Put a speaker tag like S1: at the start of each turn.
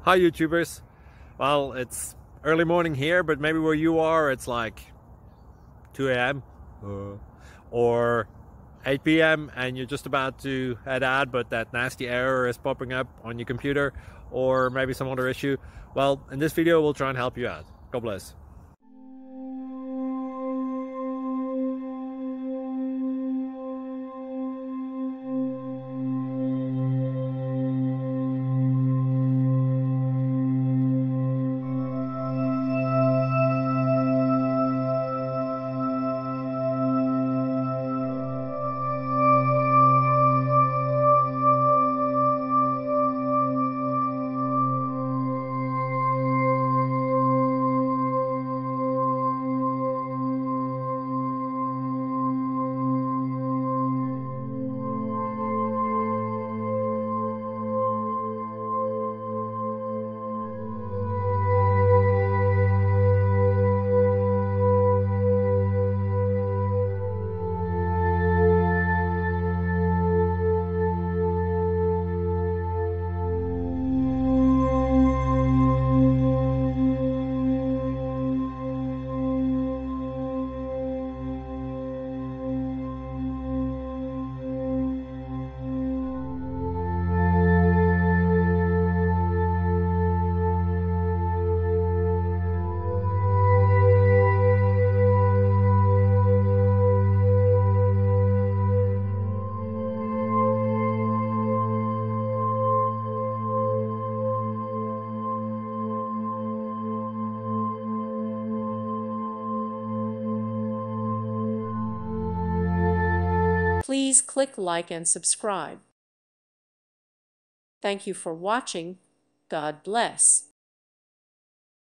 S1: Hi YouTubers. Well, it's early morning here, but maybe where you are it's like 2 a.m. or 8 p.m. and you're just about to head out, but that nasty error is popping up on your computer, or maybe some other issue. Well, in this video we'll try and help you out. God bless.
S2: Please click like and subscribe. Thank you for watching. God bless.